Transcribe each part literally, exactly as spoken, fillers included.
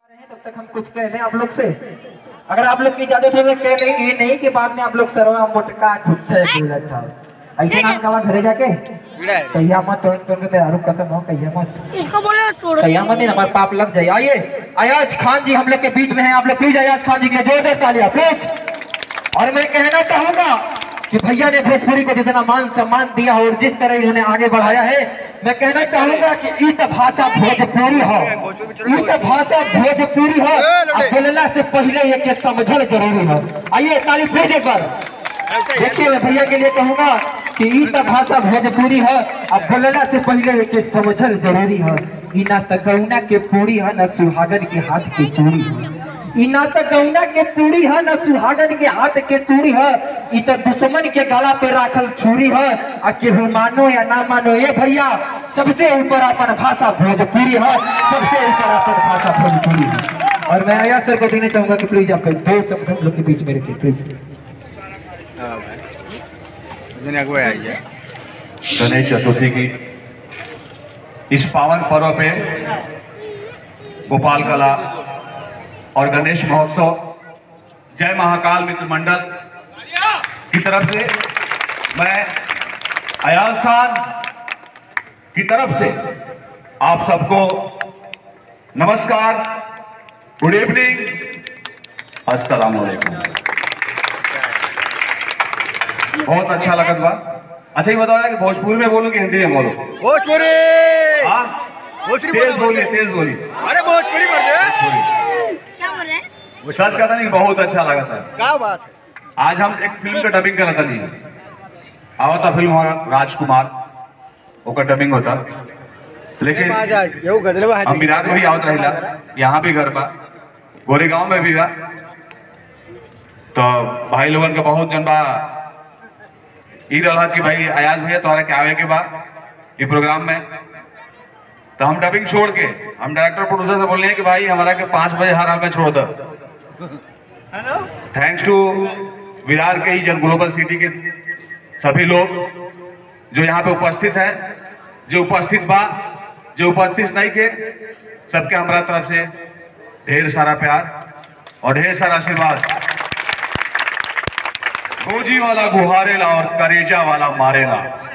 तब तक हम कुछ कह रहे हैं आप लोग से। अगर आप लोग की इजाजत हो तो कह नहीं ये नहीं कि बाद में आप लोग सरवा मोटका झूठे था ऐसे नाम का घरे जाके कहिया मत तो तो मेरा कसम हो कहिया मत इसको बोले छोड़ कहिया मत हमारे पाप लग जाए। आइए अयाज खान जी हम लोग के बीच में हैं। आप लोग प्लीज अयाज खान जी के जोरदार तालियां प्लीज। और मैं कहना चाहूंगा कि भैया ने भोजपुरी को जितना मान सम्मान दिया और जिस तरह इन्होंने आगे बढ़ाया है, मैं कहना चाहूंगा कि इत भाषा भोजपुरी हो, इत भाषा भोजपुरी हो, बोलना से पहले ये समझना जरूरी हो। आइए ताली प्लीज एक बार। देखिए मैं भैया के लिए कहूंगा कि इत भाषा भोजपुरी है, अब बोलना से पहले ये समझना जरूरी है। इना तगौना के पूरी है न सुहागन के हाथ की चूड़ी है, इना तो गौना के पूरी है न सुहागन के हाथ के चूड़ी है, इ तो दुश्मन के गला पे राखल छुरी है। आ केहू मानो या ना मानो ये भैया सबसे ऊपर अपन भाषा भोजपुरी है, सबसे ऊपर अपन भाषा भोजपुरी है। और मैं आया सर को देना चाहूंगा कि प्लीज आप दो शब्द हम लोग के बीच में रखिए प्लीज। गणेश चतुर्थी की इस पावन पर्व पे गोपाल कला और गणेश महोत्सव जय महाकाल मित्र मंडल की तरफ से मैं अयाज खान की तरफ से आप सबको नमस्कार, गुड इवनिंग, अस्सलाम वालेकुम। बहुत अच्छा लगा बा। अच्छा ये बताओ कि भोजपुरी में बोलो कि हिंदी में बोलो? भोजपुरी। हाँ तेज बोलिए, तेज बोलिए। अरे भोजपुरी बोल रहे वो सच कहता नहीं, बहुत अच्छा लगा था। क्या बात है। आज हम एक फिल्म का डबिंग करा था, नहीं आवता फिल्म हो राजकुमार ओका डबिंग होता, लेकिन हम विराट में भी आवत रहिला, यहाँ भी घर बा गोरेगांव में भी बा। तो भाई लोगन का बहुत जन बा ई रहा कि भाई अयाज भैया तोहरा के आवे के बा ये प्रोग्राम में। तो हम डबिंग छोड़ के हम डायरेक्टर प्रोड्यूसर से बोल रहे हैं कि भाई हमारा के पाँच बजे हर हाल में छोड़ दो। थैंक्स टू विरार के ही जन ग्लोबल सिटी के सभी लोग जो यहाँ पे उपस्थित हैं, जो उपस्थित बा, जो उपस्थित नहीं के, सबके हमारा तरफ से ढेर सारा प्यार और ढेर सारा आशीर्वाद। गोजी वाला गुहारेला और करेजा वाला मारेला,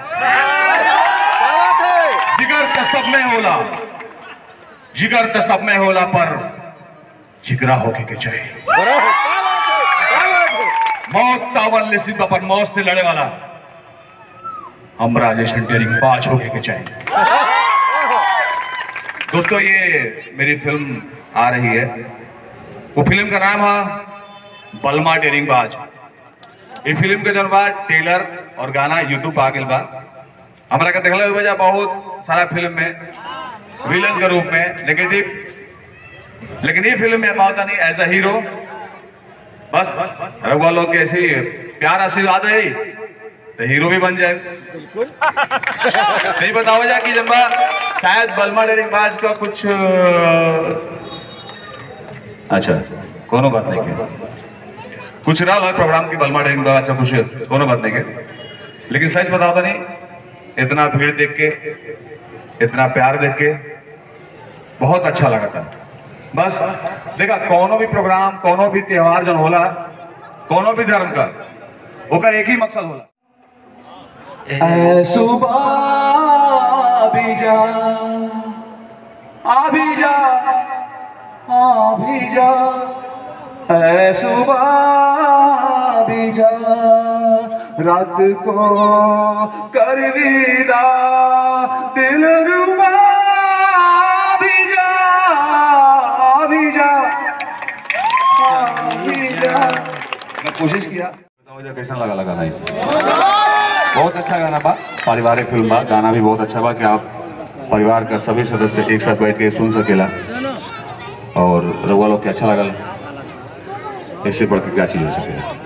जिगर तो सब में होला, जिगर तो सब में होला, पर जिगरा होके के चाहिए। मौत तावन लिसित पर मौत से लड़े वाला हम राजेश डेरिंग बाज होके के चाहिए। दोस्तों ये मेरी फिल्म आ रही है, वो फिल्म का नाम है बलमा डेरिंग बाज। ये फिल्म के जन बाद टेलर और गाना यूट्यूब आ गया बा। हमारा का देखला वजह बहुत सारा फिल्म में विलन के रूप में नेगेटिव, लेकिन ये फिल्म में पाता नहीं एज अ हीरो। बस रघुआ लोग के ऐसे प्यार आशीर्वाद है तो हीरो भी बन जाए। नहीं बताओ वजह की जब शायद बलमा डेरिंग बाज का कुछ अच्छा कोनो बात नहीं के कुछ रहा प्रोग्राम की बलमा डेरिंग बाज अच्छा कुछ कोनो बात नहीं के, लेकिन सच बताओ नहीं, इतना भीड़ देख के, इतना प्यार देख के बहुत अच्छा लगा था। बस देखा कोनो भी प्रोग्राम, कोनो भी त्योहार जन होला, कोनो भी धर्म का ओकर एक ही मकसद होला, सुबह भी जा आ भी जा आ भी जा, सुबह भी जा, रात को कर विदा, दिल रुबा भी जा भी जा भी जा। मैं कोशिश किया, बताओ कैसा लगा लगा नहीं? बहुत अच्छा गाना बा, पारिवारिक फिल्म बा, गाना भी बहुत अच्छा बा कि आप परिवार का सभी सदस्य एक साथ बैठ के सुन सकेला और रउआ लोग के अच्छा लगल, इससे बढ़ के क्या चीज हो सकेला।